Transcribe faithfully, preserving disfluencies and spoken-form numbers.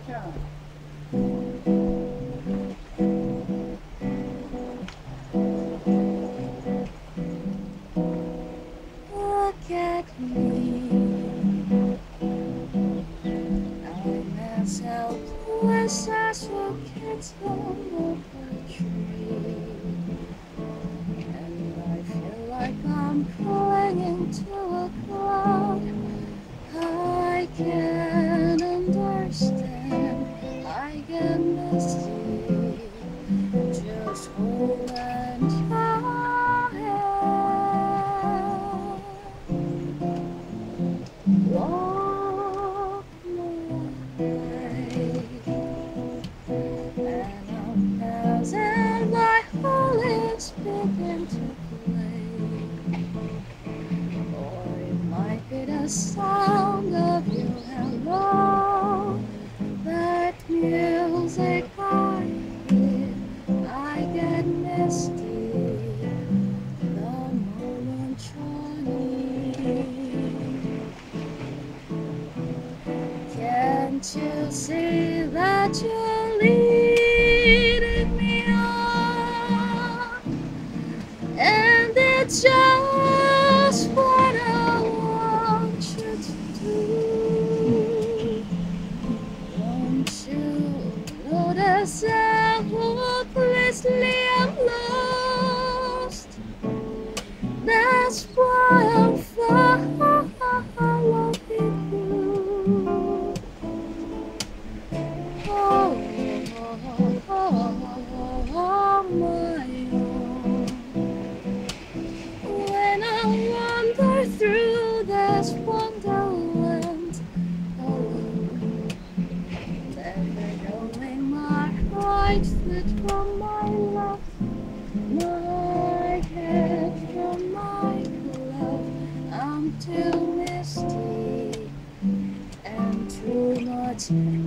Look at me, I'm as helpless as a kitten up a tree, and I feel like I'm clinging to a cloud. I can't understand, I get misty, just holding your hand. Walk my way, and I'm passing my holidays begin to play, or it might be the sound of your hello, that music I hear. I get misty the moment you're near. Can't you see that you're leading me on? And it's just what I want you to do. Don't you notice how hopelessly I'm lost? That's why I'm following you. Oh, oh, oh, oh, my own. When I wander through this wonderland alone, never knowing my right foot from my left, my head from my glove, I'm too misty and too much